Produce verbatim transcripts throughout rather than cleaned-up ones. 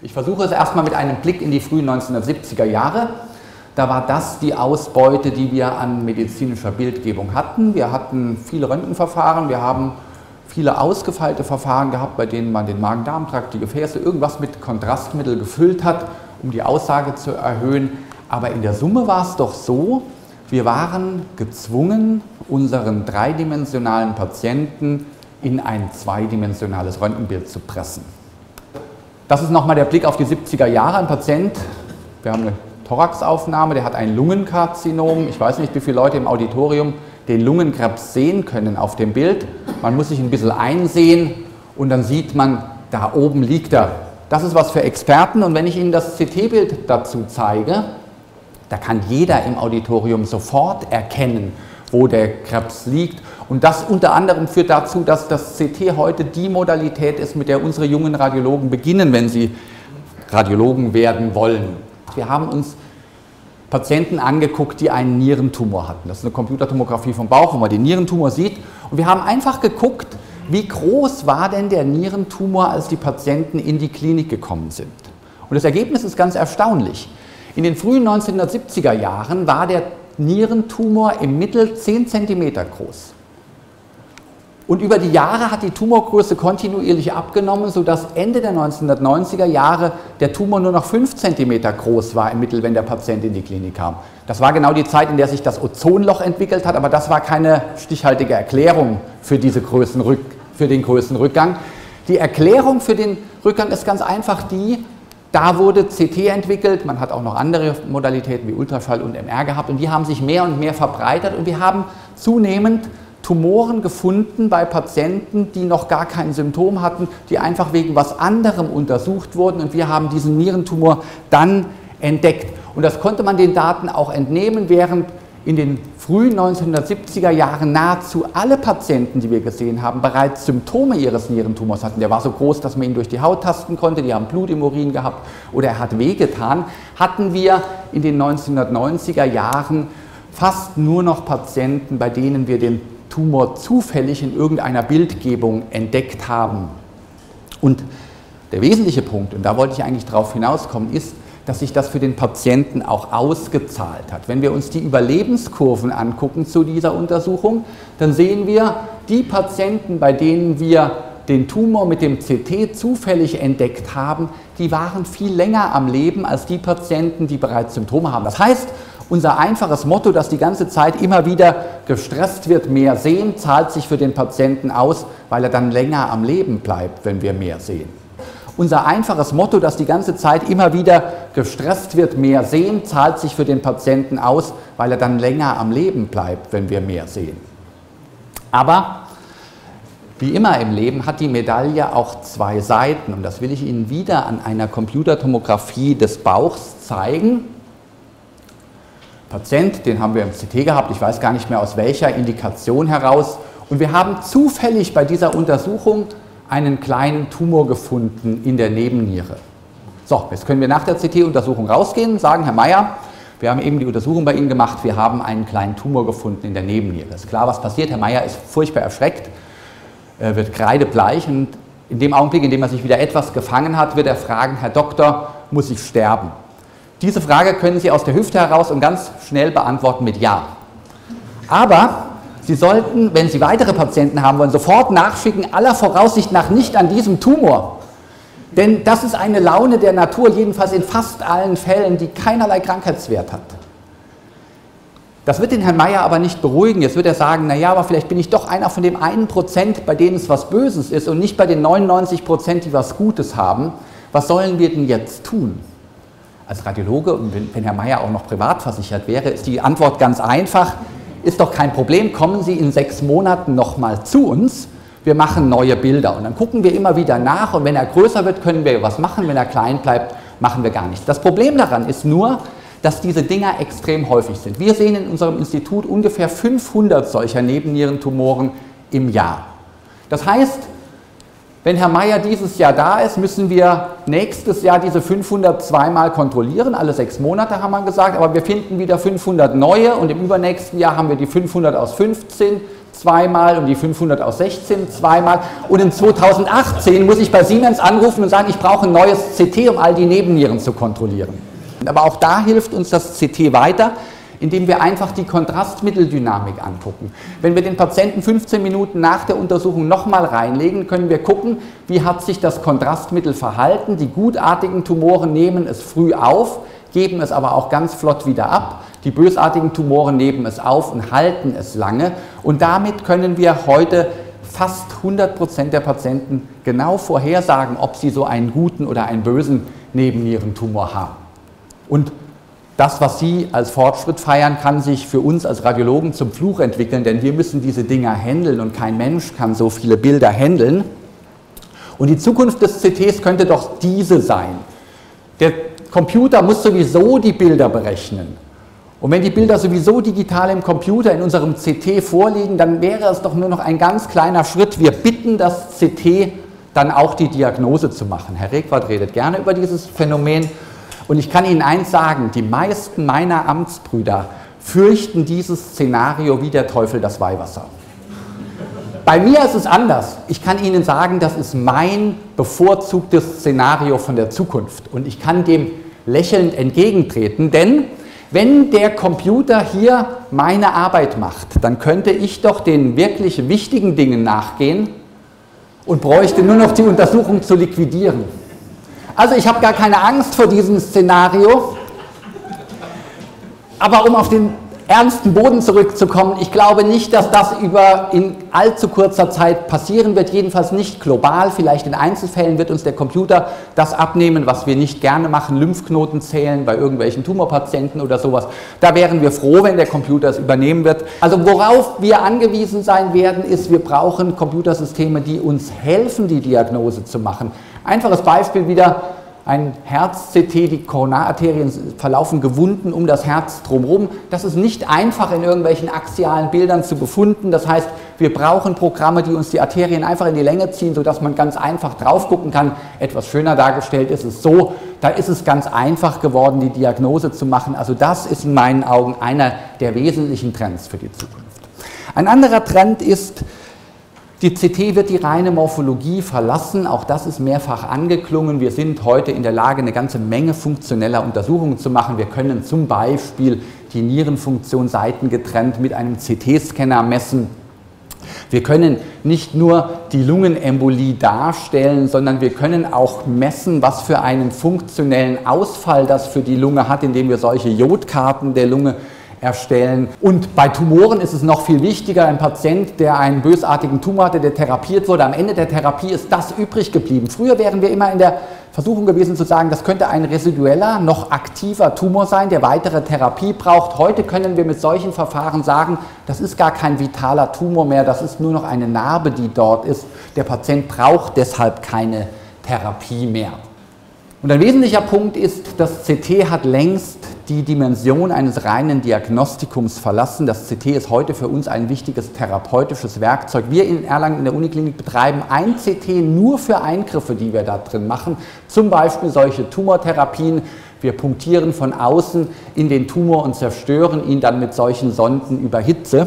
Ich versuche es erstmal mit einem Blick in die frühen neunzehnhundertsiebziger Jahre. Da war das die Ausbeute, die wir an medizinischer Bildgebung hatten. Wir hatten viele Röntgenverfahren, wir haben viele ausgefeilte Verfahren gehabt, bei denen man den Magen-Darm-Trakt, die Gefäße, irgendwas mit Kontrastmittel gefüllt hat, um die Aussage zu erhöhen. Aber in der Summe war es doch so, wir waren gezwungen, unseren dreidimensionalen Patienten in ein zweidimensionales Röntgenbild zu pressen. Das ist nochmal der Blick auf die siebziger Jahre. Ein Patient, wir haben eine Thoraxaufnahme, der hat ein Lungenkarzinom. Ich weiß nicht, wie viele Leute im Auditorium den Lungenkrebs sehen können auf dem Bild. Man muss sich ein bisschen einsehen und dann sieht man, da oben liegt er. Das ist was für Experten und wenn ich Ihnen das C T-Bild dazu zeige, da kann jeder im Auditorium sofort erkennen, wo der Krebs liegt. Und das unter anderem führt dazu, dass das C T heute die Modalität ist, mit der unsere jungen Radiologen beginnen, wenn sie Radiologen werden wollen. Wir haben uns Patienten angeguckt, die einen Nierentumor hatten. Das ist eine Computertomographie vom Bauch, wo man den Nierentumor sieht. Und wir haben einfach geguckt, wie groß war denn der Nierentumor, als die Patienten in die Klinik gekommen sind. Und das Ergebnis ist ganz erstaunlich. In den frühen neunzehnhundertsiebziger Jahren war der Nierentumor im Mittel zehn Zentimeter groß. Und über die Jahre hat die Tumorgröße kontinuierlich abgenommen, sodass Ende der neunzehnhundertneunziger Jahre der Tumor nur noch fünf Zentimeter groß war im Mittel, wenn der Patient in die Klinik kam. Das war genau die Zeit, in der sich das Ozonloch entwickelt hat, aber das war keine stichhaltige Erklärung für, diese Größenrück, für den Größenrückgang. Die Erklärung für den Rückgang ist ganz einfach die, da wurde C T entwickelt, man hat auch noch andere Modalitäten wie Ultraschall und M R gehabt und die haben sich mehr und mehr verbreitert und wir haben zunehmend Tumoren gefunden bei Patienten, die noch gar kein Symptom hatten, die einfach wegen was anderem untersucht wurden und wir haben diesen Nierentumor dann entdeckt. Und das konnte man den Daten auch entnehmen, während in den frühen neunzehnhundertsiebziger Jahren nahezu alle Patienten, die wir gesehen haben, bereits Symptome ihres Nierentumors hatten. Der war so groß, dass man ihn durch die Haut tasten konnte, die haben Blut im Urin gehabt oder er hat wehgetan, hatten wir in den neunzehnhundertneunziger Jahren fast nur noch Patienten, bei denen wir den Tumor zufällig in irgendeiner Bildgebung entdeckt haben. Und der wesentliche Punkt, und da wollte ich eigentlich darauf hinauskommen, ist, dass sich das für den Patienten auch ausgezahlt hat. Wenn wir uns die Überlebenskurven angucken zu dieser Untersuchung, dann sehen wir, die Patienten, bei denen wir den Tumor mit dem C T zufällig entdeckt haben, die waren viel länger am Leben als die Patienten, die bereits Symptome haben. Das heißt, unser einfaches Motto, das die ganze Zeit immer wieder gestresst wird, mehr sehen, zahlt sich für den Patienten aus, weil er dann länger am Leben bleibt, wenn wir mehr sehen. Unser einfaches Motto, das die ganze Zeit immer wieder gestresst wird, mehr sehen, zahlt sich für den Patienten aus, weil er dann länger am Leben bleibt, wenn wir mehr sehen. Aber wie immer im Leben hat die Medaille auch zwei Seiten und das will ich Ihnen wieder an einer Computertomographie des Bauchs zeigen. Patient, den haben wir im C T gehabt, ich weiß gar nicht mehr aus welcher Indikation heraus. Und wir haben zufällig bei dieser Untersuchung einen kleinen Tumor gefunden in der Nebenniere. So, jetzt können wir nach der C T-Untersuchung rausgehen und sagen, Herr Meier, wir haben eben die Untersuchung bei Ihnen gemacht, wir haben einen kleinen Tumor gefunden in der Nebenniere. Ist klar, was passiert? Herr Meier ist furchtbar erschreckt, er wird kreidebleich und in dem Augenblick, in dem er sich wieder etwas gefangen hat, wird er fragen, Herr Doktor, muss ich sterben? Diese Frage können Sie aus der Hüfte heraus und ganz schnell beantworten mit Ja. Aber Sie sollten, wenn Sie weitere Patienten haben wollen, sofort nachschicken, aller Voraussicht nach nicht an diesem Tumor. Denn das ist eine Laune der Natur, jedenfalls in fast allen Fällen, die keinerlei Krankheitswert hat. Das wird den Herrn Meier aber nicht beruhigen. Jetzt wird er sagen, naja, aber vielleicht bin ich doch einer von dem einen Prozent, bei denen es was Böses ist und nicht bei den neunundneunzig Prozent, die was Gutes haben. Was sollen wir denn jetzt tun? Als Radiologe, und wenn, wenn Herr Meier auch noch privat versichert wäre, ist die Antwort ganz einfach. Ist doch kein Problem, kommen Sie in sechs Monaten nochmal zu uns, wir machen neue Bilder. Und dann gucken wir immer wieder nach und wenn er größer wird, können wir was machen, wenn er klein bleibt, machen wir gar nichts. Das Problem daran ist nur, dass diese Dinger extrem häufig sind. Wir sehen in unserem Institut ungefähr fünfhundert solcher Nebennierentumoren im Jahr. Das heißt, wenn Herr Meier dieses Jahr da ist, müssen wir nächstes Jahr diese fünfhundert zweimal kontrollieren, alle sechs Monate haben wir gesagt, aber wir finden wieder fünfhundert neue und im übernächsten Jahr haben wir die fünfhundert aus fünfzehn, zweimal und die fünfhundert aus sechzehn zweimal. Und in zweitausendachtzehn muss ich bei Siemens anrufen und sagen, ich brauche ein neues C T, um all die Nebennieren zu kontrollieren. Aber auch da hilft uns das C T weiter, indem wir einfach die Kontrastmitteldynamik angucken. Wenn wir den Patienten fünfzehn Minuten nach der Untersuchung nochmal reinlegen, können wir gucken, wie hat sich das Kontrastmittel verhalten. Die gutartigen Tumoren nehmen es früh auf, geben es aber auch ganz flott wieder ab. Die bösartigen Tumoren nehmen es auf und halten es lange. Und damit können wir heute fast hundert Prozent der Patienten genau vorhersagen, ob sie so einen guten oder einen bösen Nebennierentumor haben. Und das, was Sie als Fortschritt feiern, kann sich für uns als Radiologen zum Fluch entwickeln, denn wir müssen diese Dinger handeln und kein Mensch kann so viele Bilder handeln. Und die Zukunft des C Ts könnte doch diese sein. Der Computer muss sowieso die Bilder berechnen. Und wenn die Bilder sowieso digital im Computer in unserem C T vorliegen, dann wäre es doch nur noch ein ganz kleiner Schritt. Wir bitten das C T dann auch die Diagnose zu machen. Herr Requart redet gerne über dieses Phänomen. Und ich kann Ihnen eins sagen, die meisten meiner Amtsbrüder fürchten dieses Szenario wie der Teufel das Weihwasser. Bei mir ist es anders. Ich kann Ihnen sagen, das ist mein bevorzugtes Szenario von der Zukunft. Und ich kann dem lächelnd entgegentreten, denn wenn der Computer hier meine Arbeit macht, dann könnte ich doch den wirklich wichtigen Dingen nachgehen und bräuchte nur noch die Untersuchung zu liquidieren. Also ich habe gar keine Angst vor diesem Szenario, aber um auf den ernsten Boden zurückzukommen, ich glaube nicht, dass das über in allzu kurzer Zeit passieren wird, jedenfalls nicht global, vielleicht in Einzelfällen wird uns der Computer das abnehmen, was wir nicht gerne machen, Lymphknoten zählen bei irgendwelchen Tumorpatienten oder sowas. Da wären wir froh, wenn der Computer es übernehmen wird. Also worauf wir angewiesen sein werden, ist, wir brauchen Computersysteme, die uns helfen, die Diagnose zu machen. Einfaches Beispiel wieder, ein Herz-C T, die Koronararterien verlaufen gewunden um das Herz drumherum. Das ist nicht einfach in irgendwelchen axialen Bildern zu befunden. Das heißt, wir brauchen Programme, die uns die Arterien einfach in die Länge ziehen, sodass man ganz einfach drauf gucken kann. Etwas schöner dargestellt ist es so, da ist es ganz einfach geworden, die Diagnose zu machen. Also das ist in meinen Augen einer der wesentlichen Trends für die Zukunft. Ein anderer Trend ist, die C T wird die reine Morphologie verlassen, auch das ist mehrfach angeklungen. Wir sind heute in der Lage, eine ganze Menge funktioneller Untersuchungen zu machen. Wir können zum Beispiel die Nierenfunktion seitengetrennt mit einem C T-Scanner messen. Wir können nicht nur die Lungenembolie darstellen, sondern wir können auch messen, was für einen funktionellen Ausfall das für die Lunge hat, indem wir solche Jodkarten der Lunge erstellen. Und bei Tumoren ist es noch viel wichtiger, ein Patient, der einen bösartigen Tumor hatte, der therapiert wurde, am Ende der Therapie ist das übrig geblieben. Früher wären wir immer in der Versuchung gewesen zu sagen, das könnte ein residueller, noch aktiver Tumor sein, der weitere Therapie braucht. Heute können wir mit solchen Verfahren sagen, das ist gar kein vitaler Tumor mehr, das ist nur noch eine Narbe, die dort ist. Der Patient braucht deshalb keine Therapie mehr. Und ein wesentlicher Punkt ist, das C T hat längst die Dimension eines reinen Diagnostikums verlassen. Das C T ist heute für uns ein wichtiges therapeutisches Werkzeug. Wir in Erlangen in der Uniklinik betreiben ein C T nur für Eingriffe, die wir da drin machen. Zum Beispiel solche Tumortherapien. Wir punktieren von außen in den Tumor und zerstören ihn dann mit solchen Sonden über Hitze.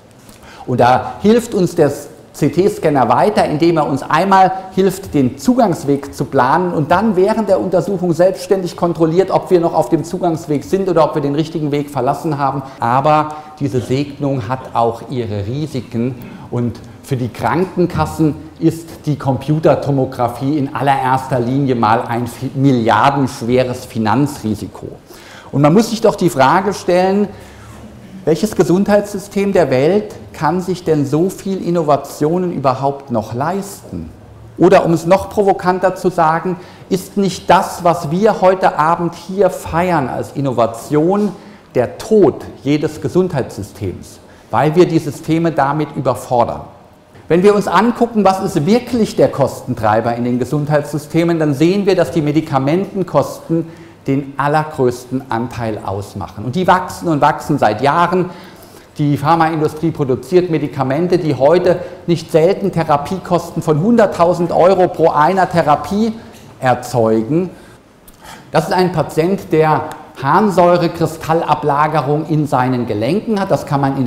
Und da hilft uns das C T-Scanner weiter, indem er uns einmal hilft, den Zugangsweg zu planen und dann während der Untersuchung selbstständig kontrolliert, ob wir noch auf dem Zugangsweg sind oder ob wir den richtigen Weg verlassen haben. Aber diese Segnung hat auch ihre Risiken und für die Krankenkassen ist die Computertomographie in allererster Linie mal ein milliardenschweres Finanzrisiko. Und man muss sich doch die Frage stellen, welches Gesundheitssystem der Welt kann sich denn so viel Innovationen überhaupt noch leisten? Oder um es noch provokanter zu sagen, ist nicht das, was wir heute Abend hier feiern als Innovation, der Tod jedes Gesundheitssystems, weil wir die Systeme damit überfordern? Wenn wir uns angucken, was ist wirklich der Kostentreiber in den Gesundheitssystemen, dann sehen wir, dass die Medikamentenkosten den allergrößten Anteil ausmachen. Und die wachsen und wachsen seit Jahren. Die Pharmaindustrie produziert Medikamente, die heute nicht selten Therapiekosten von hunderttausend Euro pro einer Therapie erzeugen. Das ist ein Patient, der Harnsäurekristalablagerung in seinen Gelenken hat. Das kann man in der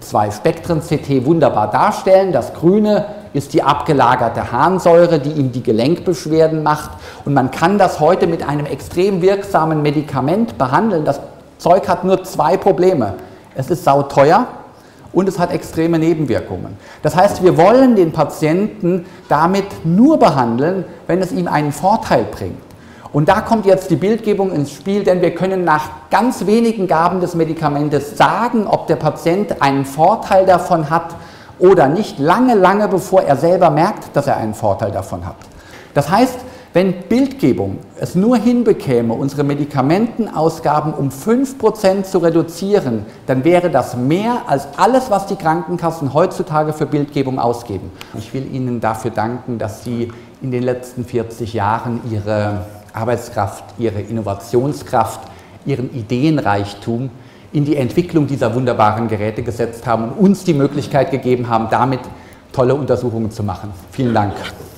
zwei Spektren-C T wunderbar darstellen. Das Grüne ist die abgelagerte Harnsäure, die ihm die Gelenkbeschwerden macht. Und man kann das heute mit einem extrem wirksamen Medikament behandeln. Das Zeug hat nur zwei Probleme. Es ist sauteuer und es hat extreme Nebenwirkungen. Das heißt, wir wollen den Patienten damit nur behandeln, wenn es ihm einen Vorteil bringt. Und da kommt jetzt die Bildgebung ins Spiel, denn wir können nach ganz wenigen Gaben des Medikamentes sagen, ob der Patient einen Vorteil davon hat oder nicht, lange, lange bevor er selber merkt, dass er einen Vorteil davon hat. Das heißt, wenn Bildgebung es nur hinbekäme, unsere Medikamentenausgaben um fünf Prozent zu reduzieren, dann wäre das mehr als alles, was die Krankenkassen heutzutage für Bildgebung ausgeben. Ich will Ihnen dafür danken, dass Sie in den letzten vierzig Jahren Ihre Arbeitskraft, Ihre Innovationskraft, Ihren Ideenreichtum in die Entwicklung dieser wunderbaren Geräte gesetzt haben und uns die Möglichkeit gegeben haben, damit tolle Untersuchungen zu machen. Vielen Dank.